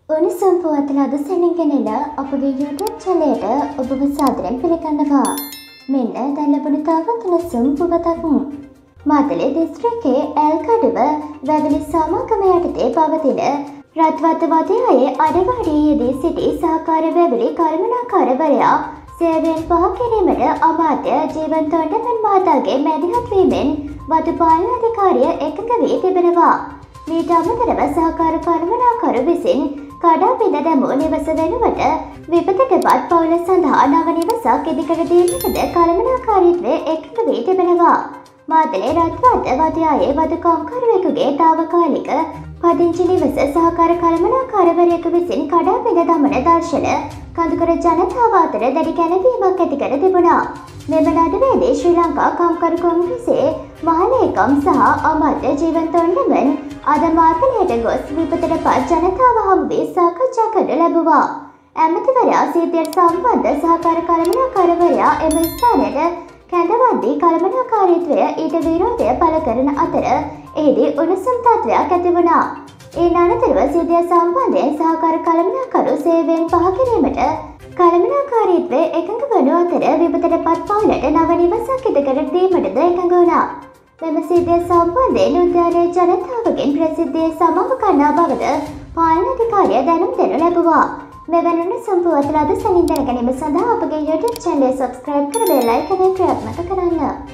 උණුසුම් පුවත්වල අද සැණින්ගෙනෙන අපගේ YouTube චැනලයට ඔබව සාදරයෙන් පිළිගන්නවා. මෙන්න දැන් ලැබුණු තවත් උණුසුම් පුවතක්. මාතලේ දිස්ත්‍රික්කයේ ඇල්කඩුව වැවිලි සමාගම යටතේ පවතින රත්වත වදයායේ අඩගාඩියේදී සිටි සහකාර වැවිලි කළමනාකාරවරයා සේවයෙන් පහ කිරීමට අමාත්‍ය ජීවන් තොණ්ඩමන් මහතාගේ මැදිහත් වීමෙන් වතු පාලන අධිකාරිය එකඟ වී තිබෙනවා. මීට අමතරව සහකාර කළමනාකරු විසින් කඩා බිඳ දැමූ නිවස වෙනුවට විපතටපත් පවුල සඳහා නව නිවසක් ඉදිකර දීමටද කළමනාකාරීත්වය එකඟ වී තිබෙනවා. මාතලේ රත්වත වදයායේ වතු කම්කරුවෙකුගේ තාවකාලික පදිංචි නිවස සහකාර කළමනාකාරවරයෙකු විසින් කඩා බිඳ දමන දර්ශන කඳුකර ජනතාව අතර දැඩි කැළඹීමක් ඇති කර තිබුණා. මෙම නඩුවේදී ශ්‍රී ලංකා කම්කරු කොංග්‍රසයේ මහලේකම් සහ අමාත්‍ය ජීවන් තොණ්ඩමන් අද මාතලයට ගොස් විපතටපත් ජනතාව හමු වී සාකච්ඡා කරනු ලැබුවා. ඇමතිවරයා සිද්ධියට සම්බන්ධ සහකාර කළමනාකාරවරයා එම ස්ථානයට කැඳවද්දී කළමනාකාරීත්වය ඊට විරෝධය පළ කරන අතර එහිදී උණුසුම් තත්ත්වයක් ඇති වුණා. ඒ අනතුරුව සිද්ධිය සම්බන්ධයෙන් සහකාර කළමනාකරු සේවයෙන් පහ කිරීමට කළමනාකාරීත්වය එකඟ වනු අතර විපතටපත් පවුලට නව නිවසක් ඉදිකර දීමටද එකඟ වුණා. මෙම සිද්ධිය සම්බන්ධයෙන් උද්‍යානයේ ජනතාවගෙන් ප්‍රසිද්ධියේ සමාව ගන්නා බවද පාලන අධිකාරිය දැනුම් දෙනු ලැබුවා. මෙවැනි උණුසුම් පුවත්වල අද සැනින් දැන ගැනීම සඳහා අපගේ YouTube channel එක subscribe කර බෙල් අයිකනය ක්‍රියාත්මක කරන්න.